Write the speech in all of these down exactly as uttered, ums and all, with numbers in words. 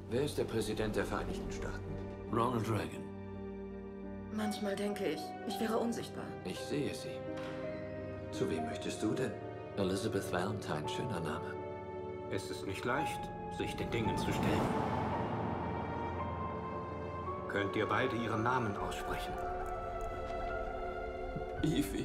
Wer ist der Präsident der Vereinigten Staaten? Ronald Reagan. Manchmal denke ich, ich wäre unsichtbar. Ich sehe sie. Zu wem möchtest du denn? Elizabeth Valentine, schöner Name. Es ist nicht leicht, sich den Dingen zu stellen. Könnt ihr beide ihren Namen aussprechen? Evie.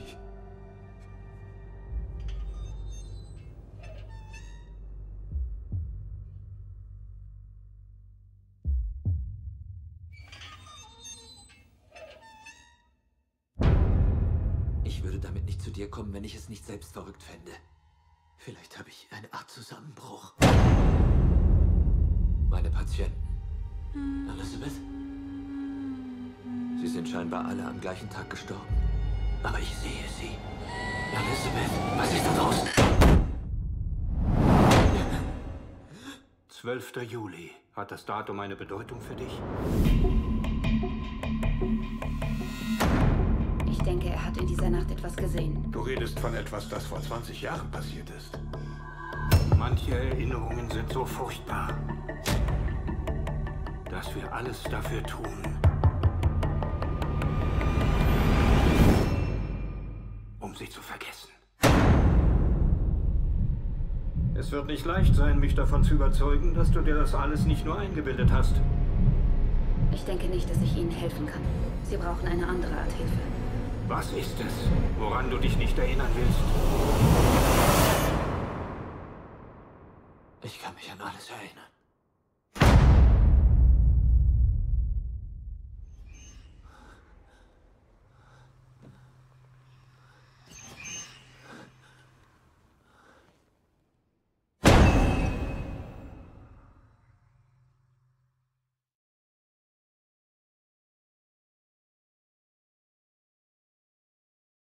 Ich würde damit nicht zu dir kommen, wenn ich es nicht selbst verrückt fände. Vielleicht habe ich eine Art Zusammenbruch. Meine Patienten. Elizabeth? Sie sind scheinbar alle am gleichen Tag gestorben. Aber ich sehe sie. Elizabeth, was ist da draußen? zwölfter Juli. Hat das Datum eine Bedeutung für dich? Ich denke, er hat in dieser Nacht etwas gesehen. Du redest von etwas, das vor zwanzig Jahren passiert ist. Manche Erinnerungen sind so furchtbar, dass wir alles dafür tun, um sie zu vergessen. Es wird nicht leicht sein, mich davon zu überzeugen, dass du dir das alles nicht nur eingebildet hast. Ich denke nicht, dass ich Ihnen helfen kann. Sie brauchen eine andere Art Hilfe. Was ist es, woran du dich nicht erinnern willst? Ich kann mich an alles erinnern.